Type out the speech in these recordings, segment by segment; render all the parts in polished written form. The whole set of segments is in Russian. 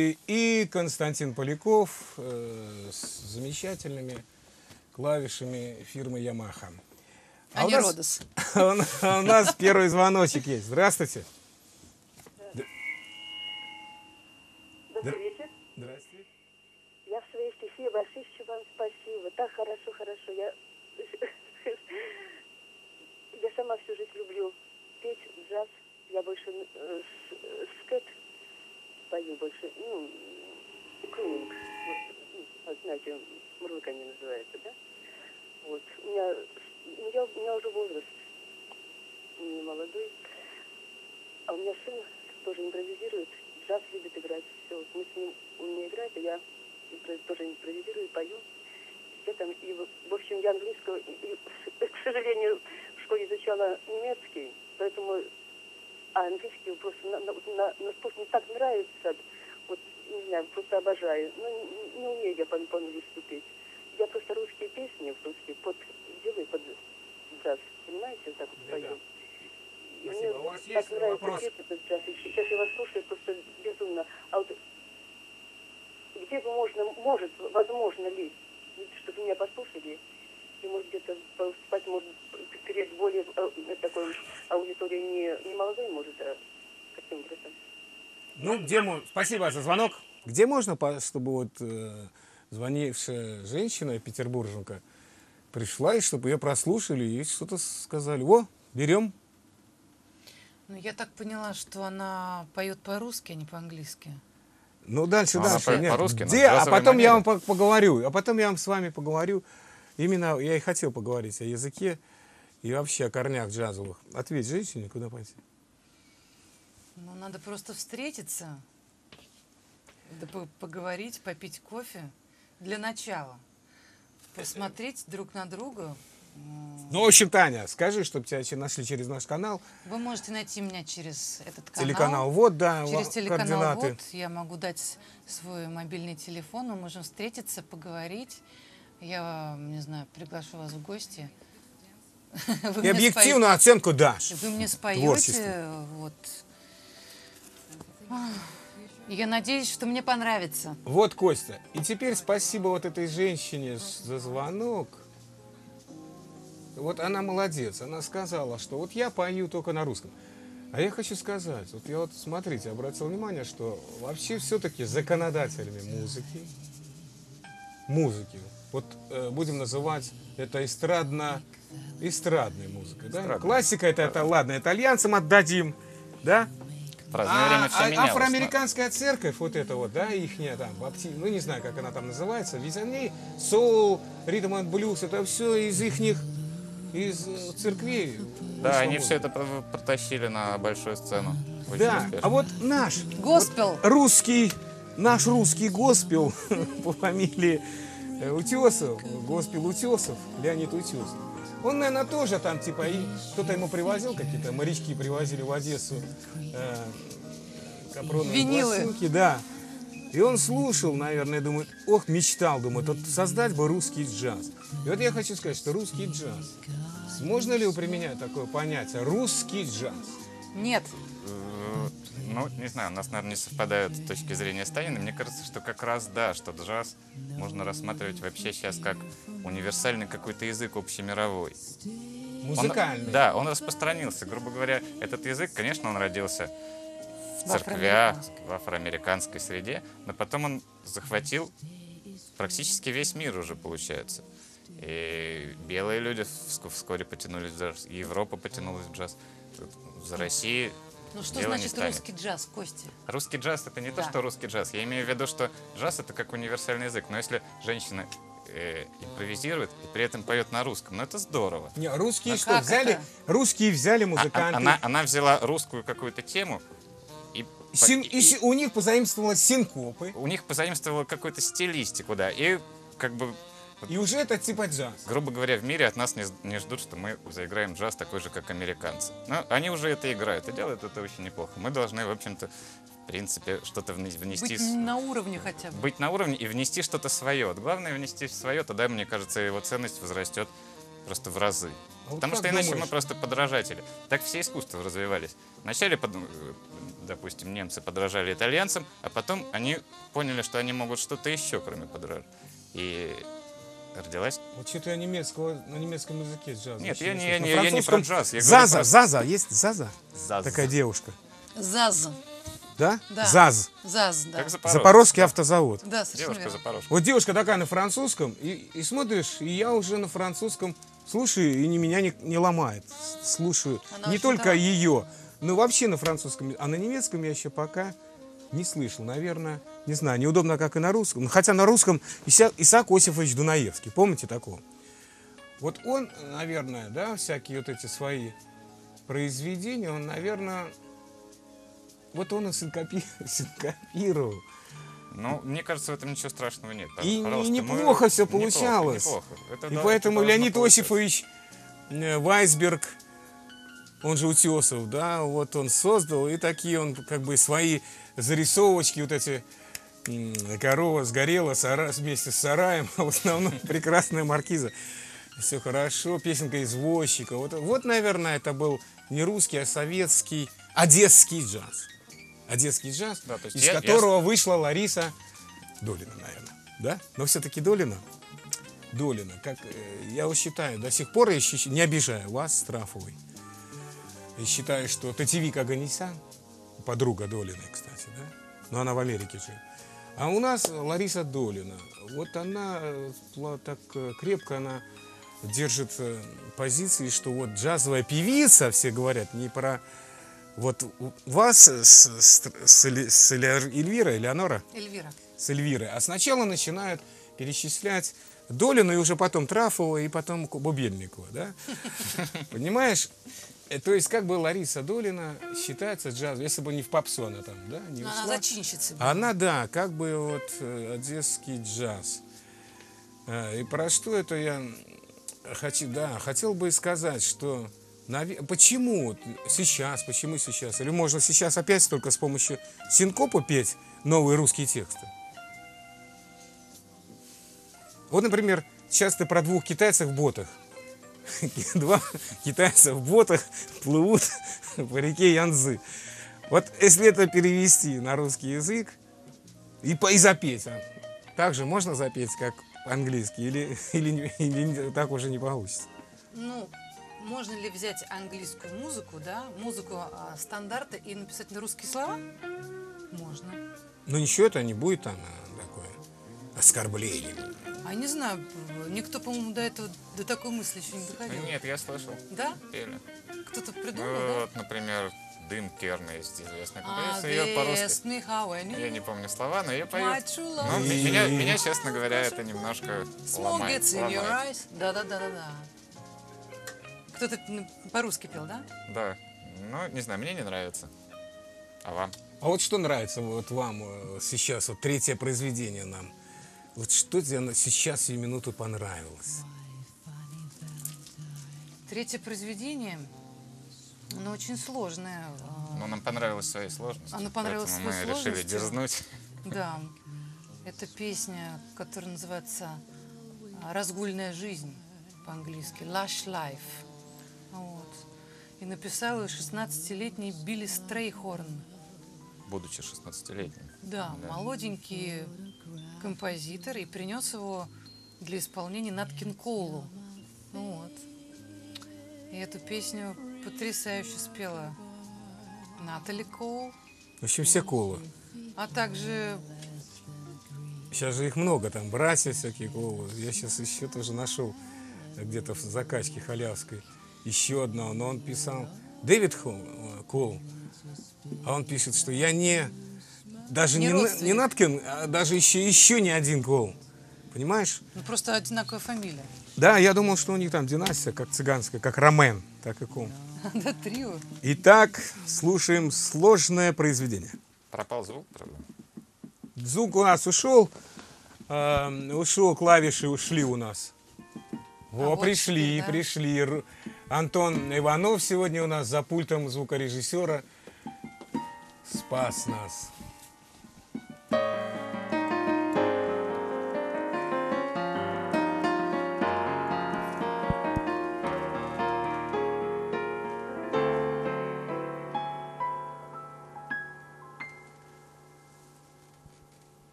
И Константин Поляков с замечательными клавишами фирмы Yamaha. А не Родос. У нас первый звоночек есть. Здравствуйте. Добрый вечер. Здравствуйте. Я в своей стихии большое вам спасибо. Так хорошо. Я сама всю жизнь люблю петь джаз. Я больше скет пою больше, крунинг. Вот, знаете, мурлыканье называется, да? Вот. У меня уже возраст не молодой. А у меня сын тоже импровизирует, джаз любит играть. Все, вот мы с ним, он не играет, а я тоже импровизирую, пою. И, в общем, я английского, к сожалению, в школе изучала немецкий, поэтому английский просто на спорт мне так нравится, вот, не знаю, просто обожаю. Но не умею я по-английски петь. Я просто русские песни, делаю под джаз, понимаете, вот так вот пою. И мне У вас так есть нравится вопрос? петь этот джаз. И сейчас я вас слушаю просто безумно. А вот где бы возможно ли, чтобы меня послушали, и может где-то поступать, может, перед более такой аудиторией не молодой, может, а каким образом? Спасибо за звонок. Где можно, чтобы вот звонившая женщина, петербурженка, пришла, и чтобы ее прослушали и что-то сказали? О, берем. Ну, я так поняла, что она поет по-русски, а не по-английски. Ну, дальше. Она поет по-русски, Где? А джазовой потом я вам манере. поговорю. А потом я вам с вами поговорю. Именно я и хотел поговорить о языке и вообще о корнях джазовых. Ответь женщине, куда пойти? Ну, надо просто встретиться, да поговорить, попить кофе. Для начала. Посмотреть друг на друга. Ну, в общем, Таня, скажи, чтобы тебя нашли через наш канал. Вы можете найти меня через этот канал. Телеканал ВОД, да, Через телеканал координаты. ВОД. Я могу дать свой мобильный телефон. Мы можем встретиться, поговорить. Я, не знаю, приглашу вас в гости. Вы И мне объективную оценку дашь. Вы мне Творчеству. споете, вот. И я надеюсь, что мне понравится. Вот, Костя. И теперь спасибо вот этой женщине за звонок. Вот она молодец. Она сказала, что вот я пою только на русском. А я хочу сказать, вот я вот, смотрите, обратил внимание, что вообще все-таки законодателями музыки, вот будем называть это эстрадной музыкой. Да? Эстрадной. Классика это ладно, итальянцам отдадим, да? В разное время все менялось. Афроамериканская церковь, вот это вот, да, ихняя там, ну не знаю, как она там называется, ведь они соул, ритм энд блюз, это все из церквей. Да, они все это протащили на большую сцену. Очень Да, успешно. а вот наш Госпел. наш русский госпел по фамилии Утесов, госпел Утесов, Леонид Утесов. Он, наверное, тоже там, типа, и кто-то ему привозил, какие-то морячки привозили в Одессу капроновые Винилы. пластинки, да. И он слушал, наверное, думает, мечтал, думает, вот создать бы русский джаз. И вот я хочу сказать, что русский джаз, можно ли применять такое понятие, русский джаз? Нет. Ну, не знаю, у нас, наверное, не совпадают точки зрения с Таниной. Мне кажется, что как раз, да, что джаз можно рассматривать вообще сейчас как универсальный какой-то язык общемировой. Музыкальный. Да, он распространился. Грубо говоря, этот язык, конечно, он родился в В церквях, афроамериканской. в афроамериканской среде, но потом он захватил практически весь мир уже, получается. И белые люди вскоре потянулись в джаз, и Европа потянулась в джаз. За Россией Ну что дело не значит станет. русский джаз, Костя? Русский джаз — это не то, Да. что русский джаз. Я имею в виду, что джаз — это как универсальный язык. Но если женщина импровизирует и при этом поет на русском, ну это здорово. Не, русские что, как взяли? это? Русские взяли музыканты. Она взяла русскую какую-то тему, и У них позаимствовалось синкопы. у них позаимствовала какую-то стилистику, да. И как бы, И уже это типа джаз. грубо говоря, в мире от нас не ждут, что мы заиграем джаз такой же, как американцы. Но они уже это играют и делают это очень неплохо. Мы должны, в общем-то, в принципе, что-то внести... Быть на уровне хотя бы. Быть на уровне и внести что-то свое. Вот главное внести свое, тогда, мне кажется, его ценность возрастет просто в разы. А вот Потому как что иначе думаешь? мы просто подражатели. Так все искусства развивались. Вначале, допустим, немцы подражали итальянцам, а потом они поняли, что они могут что-то еще, кроме подражания. И родилась... Вот что-то я на немецком языке джаз. Нет, вообще я не, слышу. На я не про французском джаз. Я говорю Заза, про Заза, есть Заза? заз. Такая девушка. ЗАЗ. Да? Да. ЗАЗ. ЗАЗ, да. Как Запорожец. Запорожский автозавод. Да, совершенно Девушка верно. Запорожка. Вот девушка такая на французском, и смотришь, и я уже на французском слушаю, и меня не ломает. Слушаю Она не очень только талантлива. ее, но вообще на французском. А на немецком я еще пока не слышал. Наверное, не знаю, неудобно, как и на русском. Хотя на русском Исаак Осипович Дунаевский. Помните такого? Вот он, наверное, да, всякие вот эти свои произведения, он, наверное, вот он и синкопировал. Ну, мне кажется, в этом ничего страшного нет. И Пожалуйста, неплохо все неплохо, получалось. неплохо. Это И да, поэтому это Леонид должно получаться. Осипович Вайсберг, он же Утесов, да, вот он создал, и такие он как бы свои зарисовочки, вот эти корова сгорела вместе с сараем, а в основном прекрасная маркиза. Все хорошо, песенка извозчика. Вот, наверное, это был не русский, а советский, одесский джаз. Одесский джаз, Да, то есть из я- которого вышла Лариса Долина, наверное. Да? Но все-таки Долина. Долина, как я вот считаю, до сих пор я не обижаю вас, Страфовой. Я считаю, что Татьевик Оганесян, подруга Долиной, кстати, да? Но она в Америке живет. А у нас Лариса Долина. Вот она так крепко она держит позиции, что вот джазовая певица, все говорят, не про... Вот у вас с Эльвирой, Элеонора? Эльвира. С Эльвирой. А сначала начинают перечислять Долину, и уже потом Трафова, и потом Бубельникова, да? Понимаешь? То есть как бы Лариса Долина считается джазом, если бы не в попсу она там, да? Не Но она ушла. зачинщица. была. Она, да, как бы вот одесский джаз. И про что это я хотел бы сказать, что почему сейчас? Или можно сейчас опять только с помощью синкопа петь новые русские тексты? Вот, например, сейчас ты про двух китайцев в ботах. Два китайца в ботах плывут по реке Янцзы. Вот если это перевести на русский язык и запеть, так же можно запеть, как по-английски, или так уже не получится? Ну, можно ли взять английскую музыку, да, музыку стандарта и написать на русские слова? Можно. Но ничего это не будет там такое оскорбление. А не знаю, никто, по-моему, до такой мысли еще не доходил. Нет, я слышал. Да? Пели. Кто-то Ну, придумал, да? вот, например, Дым Керна есть известная А, композиция. Ее по-русски. Ask me how I knew Я не помню слова, но ее my поют. true Ну, love. меня, честно говоря, это немножко Smoke ломает. gets in your ломает. eyes. Да. Кто-то по-русски пел, да? Да. Ну, не знаю, мне не нравится. А вам? А вот что нравится вот вам сейчас, вот третье произведение нам? Вот что тебе сейчас сию минуту понравилось? Третье произведение, оно очень сложное. Ну, нам понравилось своей сложностью. Оно понравилось поэтому своей мы решили сложностью. дерзнуть. Да, это песня, которая называется «Разгульная жизнь» по-английски, «Lush Life». Вот. И написал ее 16-летний Билли Стрейхорн. Будучи 16-летним. Да, молоденький композитор, и принес его для исполнения Нат Кинг Коулу. Ну вот. И эту песню потрясающе спела Натали Коул, В общем, все Колы. а также Сейчас же их много, там братья всякие Колы. Я сейчас еще тоже нашел где-то в закачке халявской еще одного, но он писал Дэвид Кол, а он пишет, что я даже Не не родственник. Наткин, а даже еще не один Кол. Понимаешь? ну, просто одинаковая фамилия. Да, я думал, что у них там династия, как цыганская, как Ромен, так и Кол. Да, трио. Итак, слушаем сложное произведение. Пропал звук, правда? Звук у нас ушел, клавиши ушли у нас. вот Пришли, теперь, да. пришли. Антон Иванов сегодня у нас за пультом звукорежиссера спас нас.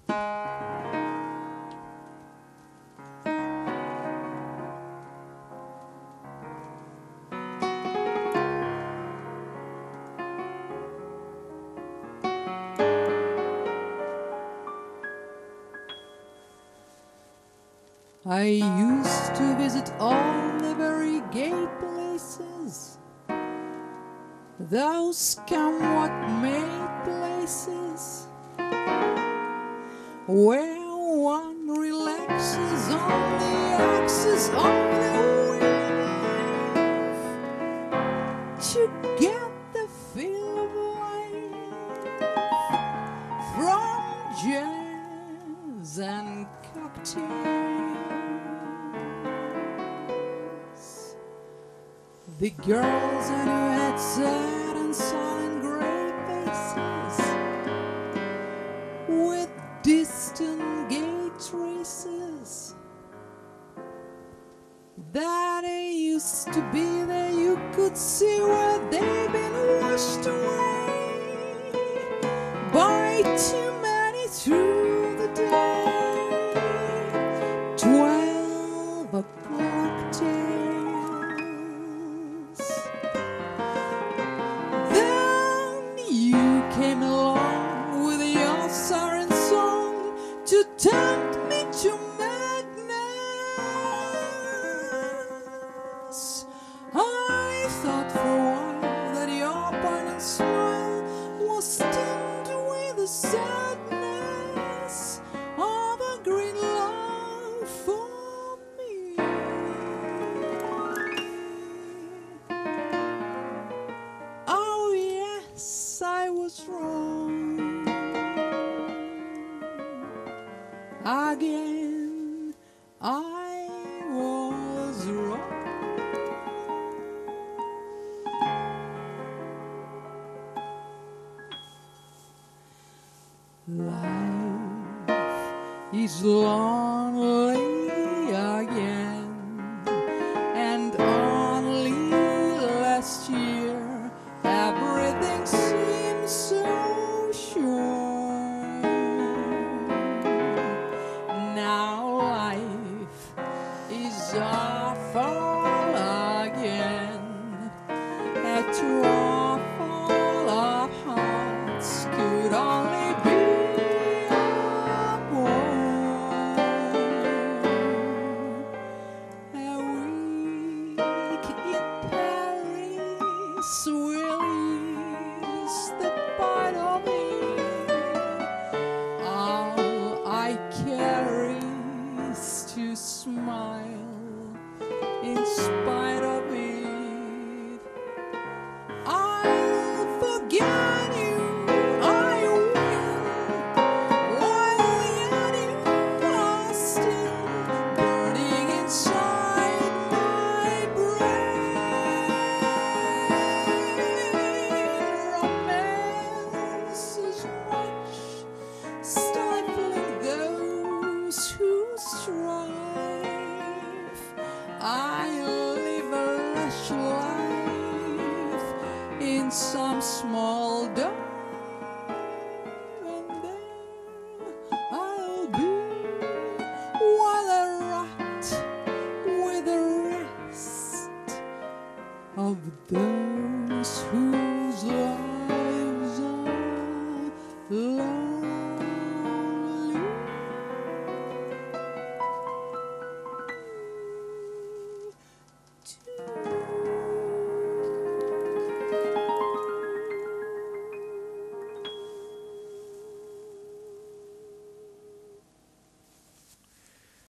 I used to visit all the very gay places, those come-what-may places, where one relaxes on the axis of the wave to get the feel of life from jazz and cocktails. The girls in her had sad and sullen gray faces with distant gay traces that they used to be there. You could see where they've been washed away by too many through the day. 12 o'clock tales. Then you came along with your siren song to tempt me to madness. I thought for a while that your abundant smile was tinged with the sadness of a green love for me. Oh yes, I was wrong. Again, I was wrong. Life is lonely again, and only last year everything seemed so sure. Now life is awful again, a truffle of hearts could only be a week in Paris will ease the bite of it. All I carry is to smile in spite of it. I'll forget you, I will, while yet you are still burning inside my brain. Romance is much stifling those who strive. I live a lush life in some small dome.